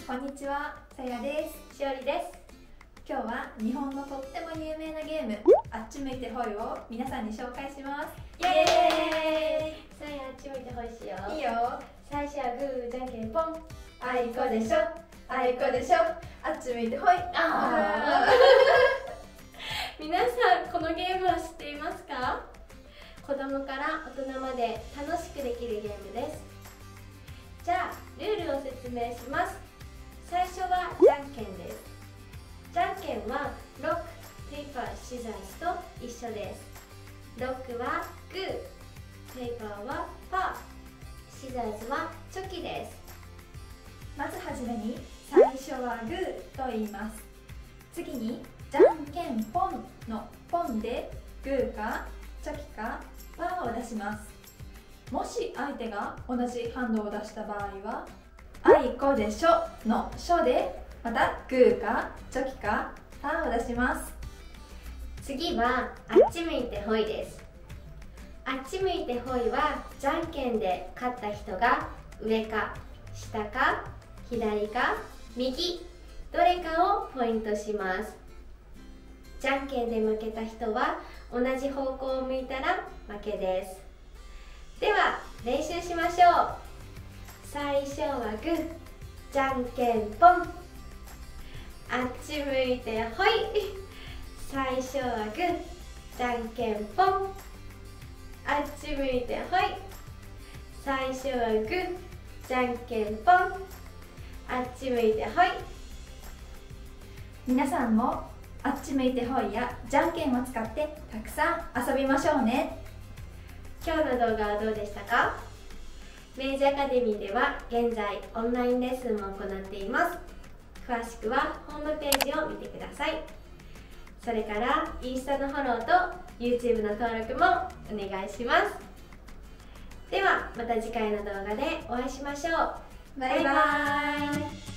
こんにちは、さやです。 しおりです。 今日は日本のとっても有名なゲームあっち向いてほいを皆さんに紹介します。 イエーイ。さやあっち向いてほいしよう。 いいよ。 最初はグーじゃんけんぽん。 あいこでしょ、あいこでしょ、あっち向いてほい。 皆さんこのゲームは知っていますか？子供から大人まで楽しくできるゲームです。じゃあルールを説明します。最初はじゃんけんです。じゃんけんはロック、ペーパー、シザーズと一緒です。ロックはグー、ペーパーはパー、シザーズはチョキです。 まずはじめに最初はグーと言います。次にじゃんけんポンのポンでグーかチョキかパーを出します。もし相手が同じハンドを出した場合はあいこでしょのしょでまたグーかチョキかパーを出します。 次はあっち向いてほいです。あっち向いてほいはじゃんけんで勝った人が上か下か左か右どれかをポイントします。じゃんけんで負けた人は同じ方向を向いたら負けです。では練習しましょう。最初はグー、じゃんけんぽん。あっち向いてほい。最初はグー、じゃんけんぽん。あっち向いてほい。最初はグー、じゃんけんぽん。あっち向いてほい。 皆さんもあっち向いてほいやじゃんけんを使ってたくさん遊びましょうね。 今日の動画はどうでしたか？明治アカデミーでは現在オンラインレッスンも行っています。詳しくはホームページを見てください。それからインスタのフォローと YouTube の登録もお願いします。ではまた次回の動画でお会いしましょう。 バイバーイ。